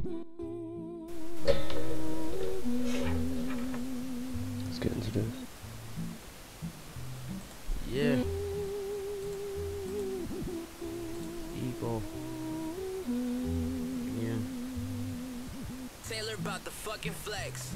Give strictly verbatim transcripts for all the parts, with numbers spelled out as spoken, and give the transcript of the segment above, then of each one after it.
Let's get into this. Yeah. Ego. Yeah. Taylor about the fucking flex.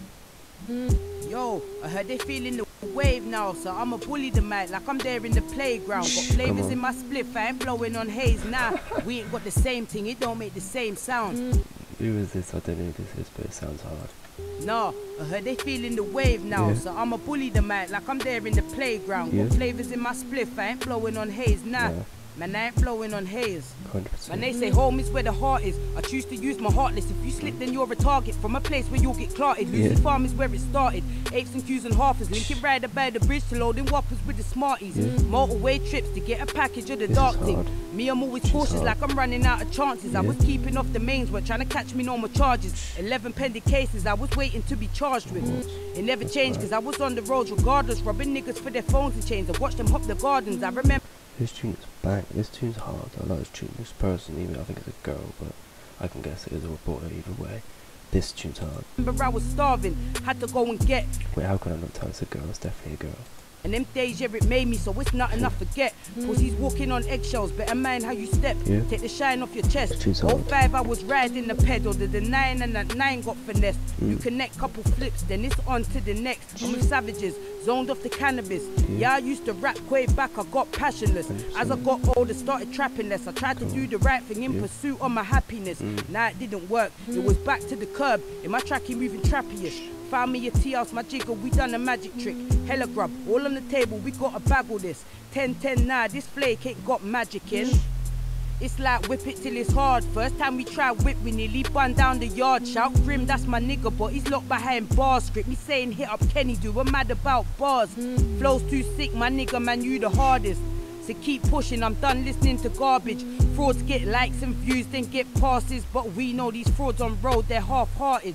Yo, I heard they feeling the wave now, so I'ma bully the mic like I'm there in the playground. Got flavors in my spliff, I ain't blowing on haze. Nah, we ain't got the same thing, it don't make the same sound. Who is this? I don't know who this is, but it sounds hard. Nah, I heard they feeling the wave now, Yeah. so I'ma bully the mic like I'm there in the playground. Yeah. Got flavors in my spliff, I ain't blowing on haze. Nah, Yeah. man, I ain't blowing on haze. one hundred percent. And they say home is where the heart is. I choose to use my heartless. If you slip, then you're a target. From a place where you'll get clarted. Lucy Yeah. Farm is where it started. Apes and Q's and halfers. Linking rider by the bridge to loading whoppers with the smarties. Yeah. Motorway trips to get a package of the This dark is thing. hard. Me, I'm always This is cautious hard. like I'm running out of chances. I Yeah. was keeping off the mains, were trying to catch me normal charges. eleven pending cases I was waiting to be charged with. It never changed because I was on the roads regardless. Robbing niggas for their phones and chains. I watched them hop the gardens. I remember. This tune is bang. This tune's hard. I like this tune. This person, even I think it's a girl, but I can guess it is a boy either way. This tune's hard. Remember I was starving, had to go and get. Wait, how can I not tell it's a girl? It's definitely a girl. And them days, yeah, it made me, so it's nothing I forget. Cause he's walking on eggshells, better mind how you step. Yeah. Take the shine off your chest. Too Oh hard. five, I was riding the pedal, the, the nine and that nine got finessed. Mm. You connect couple flips, then it's on to the next. I'm with savages, zoned off the cannabis. Yeah, I used to rap way back, I got passionless. As I got older, started trapping less. I tried to do the right thing in Yeah. pursuit of my happiness. Mm. Nah, it didn't work. It was back to the curb. In my track, he moving trappiest. Found me a tea house, my jigger, we done a magic trick. Hella grub, all on the table, we gotta baggle this. ten ten, nah, this flake ain't got magic in. It's like whip it till it's hard. First time we tried whip, we nearly bun down the yard. Shout Grim, that's my nigga, but he's locked behind bars. Script me saying hit up Kenny, do I'm mad about bars. Flow's too sick, my nigga, man, you the hardest. So keep pushing, I'm done listening to garbage. Frauds get likes and views, then get passes. But we know these frauds on road, they're half-hearted.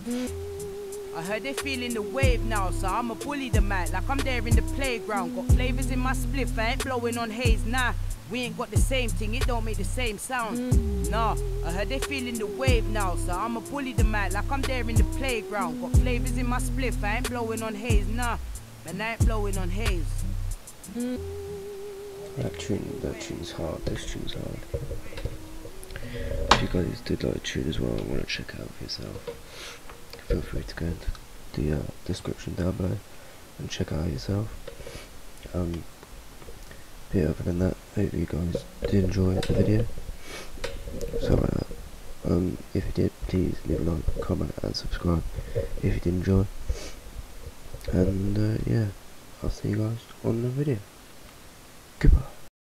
I heard they feeling the wave now, so I'ma bully the mic like I'm there in the playground. Got flavors in my spliff, I ain't blowing on haze, nah. We ain't got the same thing, it don't make the same sound. Nah, I heard they feeling the wave now, so I'ma bully the mic like I'm there in the playground. Got flavors in my spliff, I ain't blowing on haze, nah. Man, I ain't blowing on haze. That tune, that tune's hard. This tune's hard. If you guys did like the tune as well and want to check it out for yourself, feel free to go into the uh, description down below and check it out yourself. Um, but yeah, other than that, hope you guys did enjoy the video. So uh, um, if you did, please leave a like, comment and subscribe if you did enjoy. And uh, yeah, I'll see you guys on the video. Goodbye.